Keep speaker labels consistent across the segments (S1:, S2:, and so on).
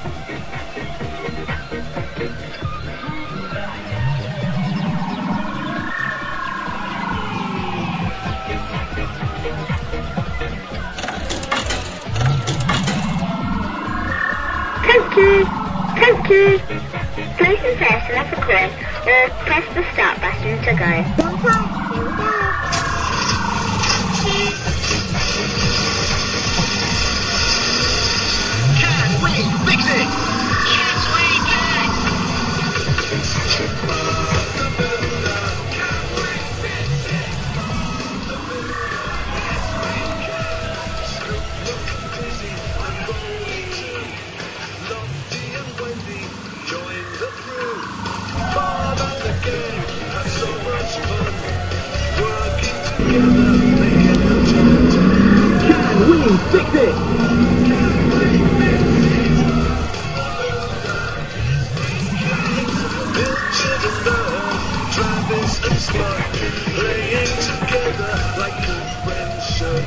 S1: Cuckoo! Place and press another coin or press the start button to go. One time, here we go.
S2: Can we fix it? Yes, we can!
S3: Can we fix it?
S4: Travis and Spot playing together like good friends should.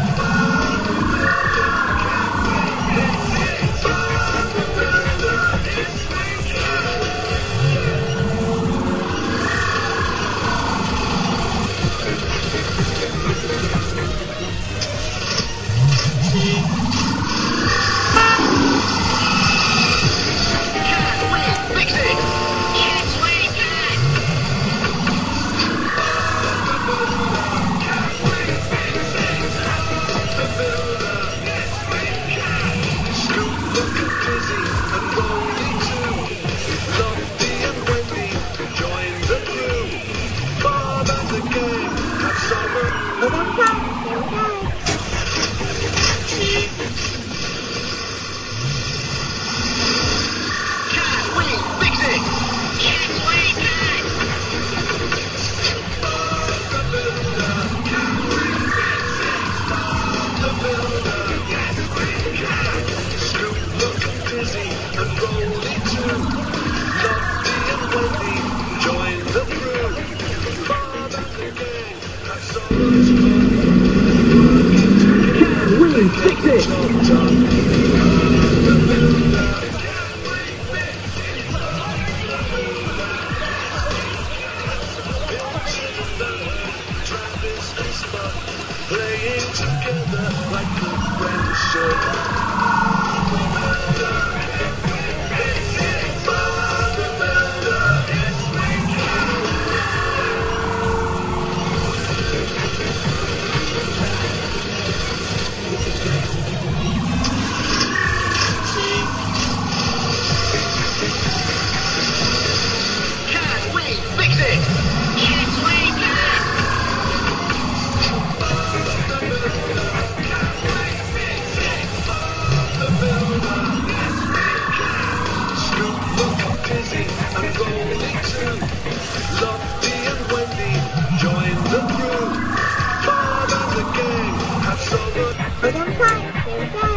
S4: Playing together like good friends should.
S2: Can we fix it? Yes, we can!
S4: Dizzy and rolling too. Lofty and Wendy join the crew. Bob and the gang have so much.
S1: Put on time, here we go.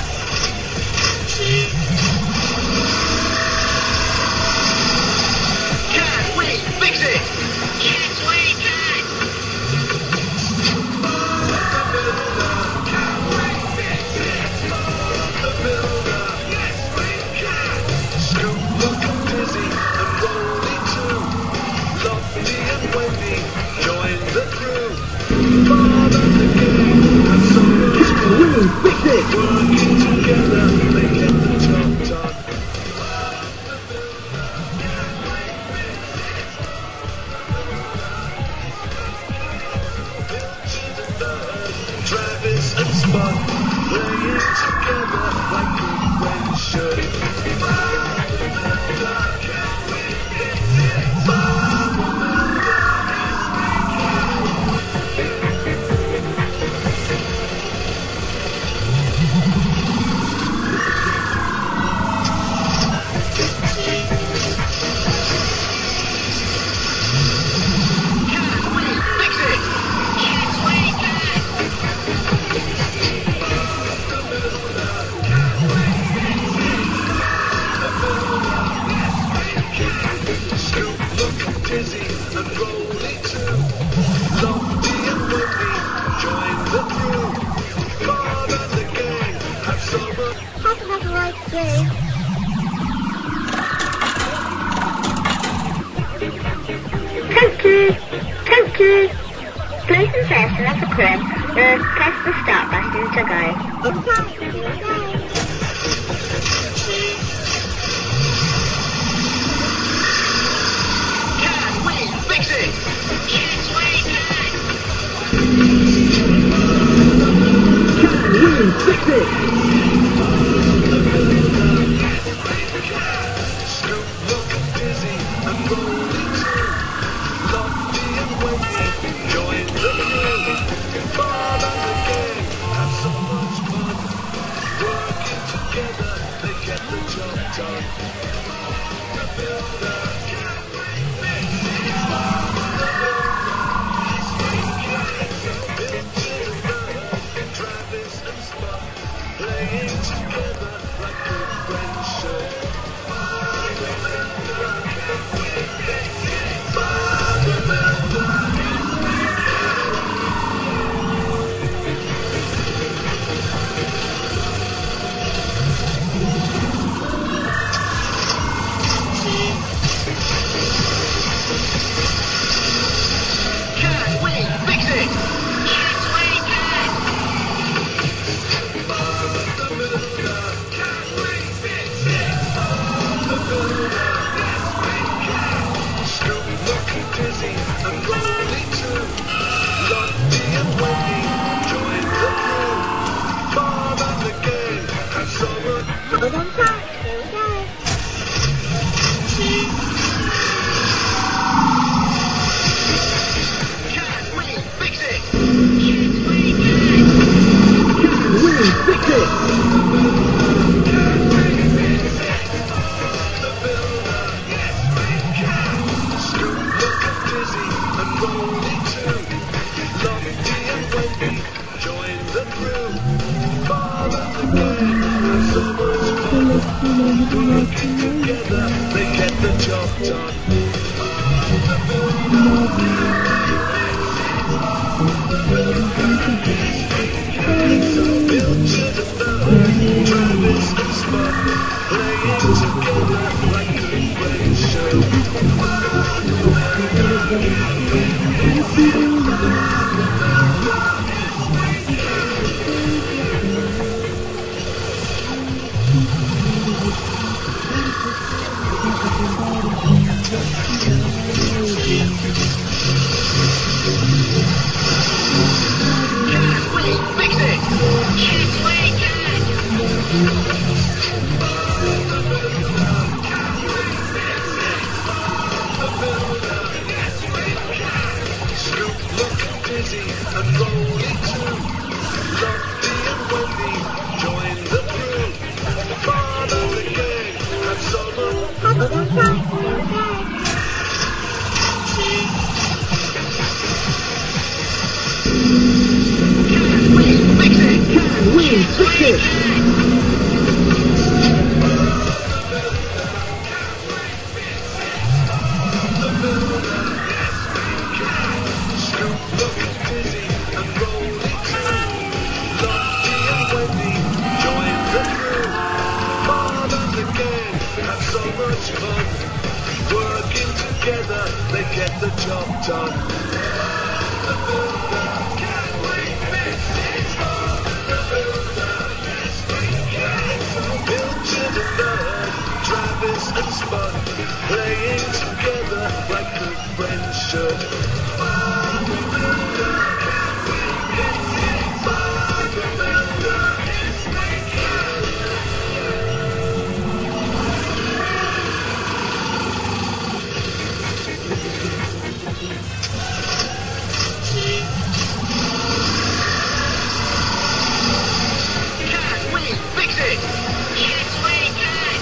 S2: Can we fix it? Yes, we can!
S4: Scoop looking dizzy and rolling too. Lofty and Wendy join the crew. Bob and the gang have so much fun. Working together, they get the job done. Travis and Spot playing together like good friends should. Dizzy and rolling too. Lofty and Wendy join the crew. Bob and the gang have so much.
S1: Have a nice day. you. Please insert another coin or press the start button to go.
S2: Can we fix it? Yes, we can.
S4: Can we fix it? Scoop, look, dizzy, and rolling too. Lofty and windy, join the crew. Fun and the game, have so much fun. Working together, they get the job done. The builder, can we fix it? Travis and Spud, playing together like good friends should.
S2: Can we fix it? Yes, we can. Can we fix it?
S4: Scoop, looking dizzy and rolling too. Lofty and windy, join the crew. Fun and the game, have so much
S1: Hold on tight, here we go.
S2: Can we fix it? Yes, we can.
S4: Can we fix it? Scoop, looking dizzy and rolling too. Lofty and windy, join the crew. Fun and the game, have so much fun. Working together, they get the job done. Built to the third, Travis and Spud, playing together like good friends should.
S2: Can we fix it? Yes, we can.
S4: Scoop, looking dizzy and rolling too. Lofty and windy, join the crew. Fun and the game, have so much
S1: Hold on tight, here we go.
S2: Can we fix it?
S4: Can we fix it? Scoop, looking dizzy and rolling too. Lofty and windy, join the crew. Fun and the game, have so much fun. Working together, they get the job done. Built to the third, Travis and Spud, playing together like good friends should.
S2: Can we fix it? Yes, we can.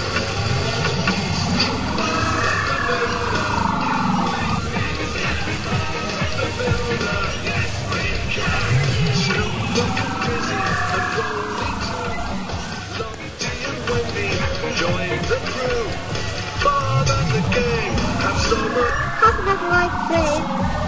S4: Scoop, looking dizzy and rolling too. Lofty and windy, join the crew. Fun and the game, have so much
S1: Have a nice day.